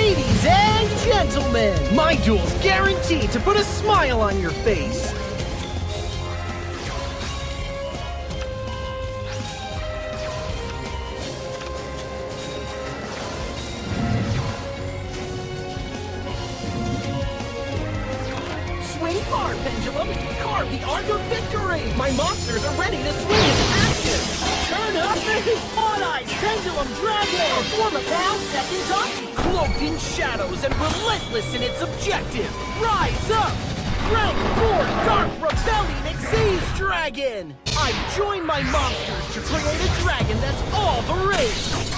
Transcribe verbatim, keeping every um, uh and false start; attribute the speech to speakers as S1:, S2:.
S1: Ladies and gentlemen, my duel's guaranteed to put a smile on your face. Swing far, Pendulum! Carve the arc of victory! My monsters are ready to swing into action! Turn up the Odd-Eyed Pendulum Dragon! Form a pound second up! Cloaked in shadows and relentless in its objective! Rise up! Rank four Dark Rebellion Xyz Dragon! I join my monsters to create a dragon that's all the rage!